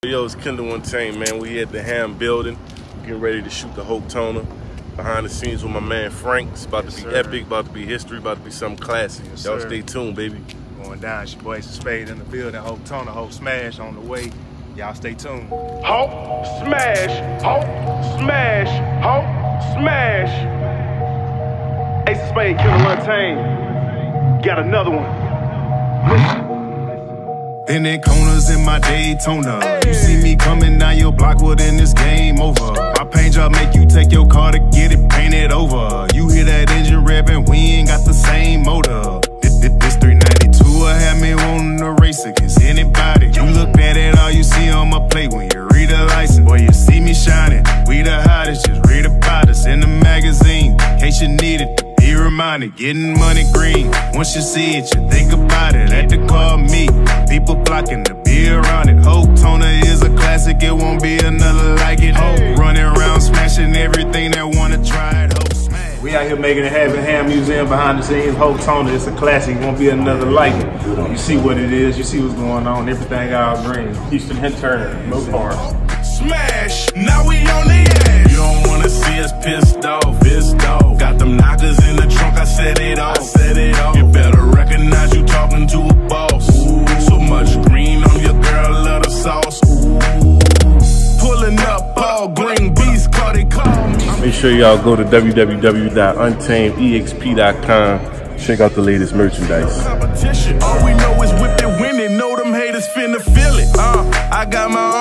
Yo, it's Kendall Untamed, man. We here at the Ham building, getting ready to shoot the Hope Toner. Behind the scenes with my man Frank. It's about to be epic, about to be history, about to be something classic. Y'all stay tuned, baby. Going down, it's your boy Ace of Spades in the building. Hope Toner, Hope Smash on the way. Y'all stay tuned. Hope Smash, Hope Smash, Hope Smash. Ace of Spades, Kendall Untamed. Got another one. Bending corners in my Daytona. Hey. You see me coming down your block, well then it's game over. My paint job make you take your car to get it painted over. You hear that engine revving, we ain't got the same motor. This 392 will have me wanting to race against anybody. You look at it, all you see on my plate when you read the license. Boy, you see me shining, we the hottest, just read about us in the magazine. In case you need it, to be reminded, getting money green. Once you see it, you think about it, had to call me. People flocking to be around it. Hope Toner is a classic, it won't be another like it. Hope running around smashing everything that wanna try it. Hope smash. We out here making it happen. Ham Museum behind the scenes. Hope Toner, it's a classic, won't be another like it. You see what it is, you see what's going on, everything all green. Houston Head Turner, no cars. Smash, now we on the edge. You don't wanna see us pissed off, Got them knockers in the trunk, I set it off. You better recognize you talking to a boss. Ooh, so much green on your girl, love the sauce. Ooh, pulling up all green beast, they call me. Make sure y'all go to www.untamedexp.com. Check out the latest merchandise. All we know is whip it winning, know them haters finna feel it. I got my